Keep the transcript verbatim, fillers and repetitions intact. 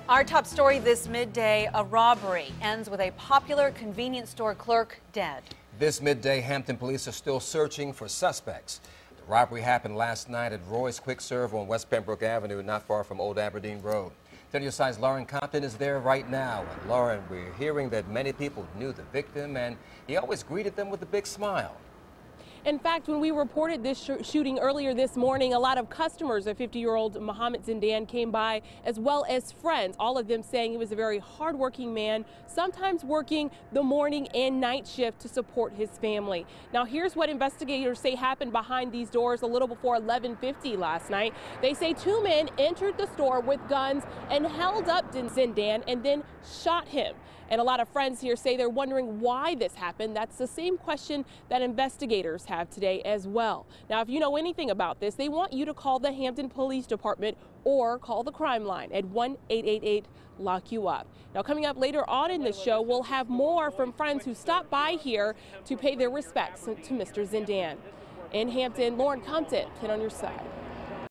Our top story this midday, a robbery ends with a popular convenience store clerk dead. This midday, Hampton police are still searching for suspects. The robbery happened last night at Roy's Quick Serve on West Pembroke Avenue, not far from Old Aberdeen Road. ten News side's Lauren Compton is there right now. And Lauren, we're hearing that many people knew the victim and he always greeted them with a big smile. In fact, when we reported this sh shooting earlier this morning, a lot of customers of fifty-year-old Mohammed Zindan came by, as well as friends, all of them saying he was a very hardworking man, sometimes working the morning and night shift to support his family. Now, here's what investigators say happened behind these doors a little before eleven fifty last night. They say two men entered the store with guns and held up Zindan and then shot him. And a lot of friends here say they're wondering why this happened. That's the same question that investigators have today as well. Now, if you know anything about this, they want you to call the Hampton Police Department or call the crime line at one eight eight eight lock you up. Now, coming up later on in the show, we'll have more from friends who stopped by here to pay their respects to Mister Zindan. In Hampton, Lauren Compton, ten on your side.